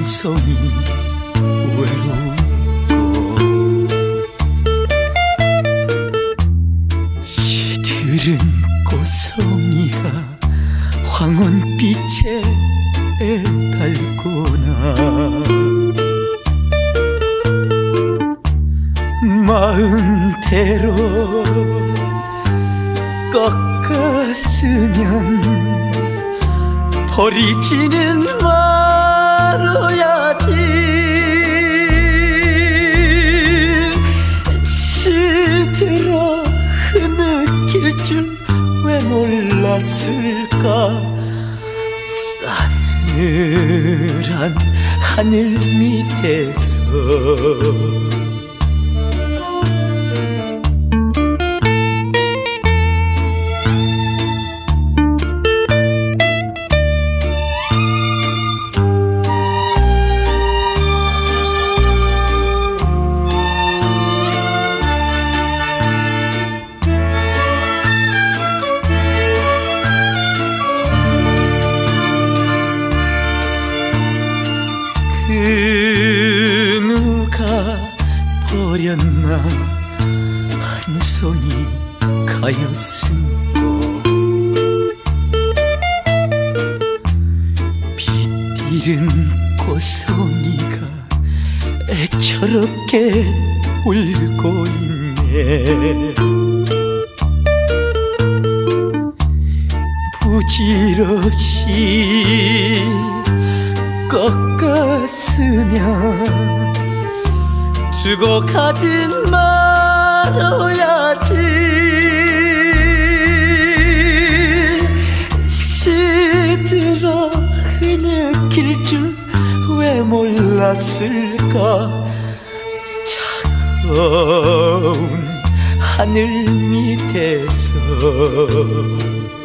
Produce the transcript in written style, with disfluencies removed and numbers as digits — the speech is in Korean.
송이 외로운 꽃 시들은 꽃송이가 황혼빛에 달구나 마음대로 꺾었으면 버리지는 말아야지 시들어 흐느낄 줄 왜 몰랐을까 싸늘한 하늘 밑에서 그 누가 버렸나 한 송이 가엾은 꽃 빛 잃은 꽃송이가 애처롭게 울고 있네 부질없이 꺾었으면 두고 가진 말아야지 시들어 흐느낄 줄 왜 몰랐을까 차가운 하늘 밑에서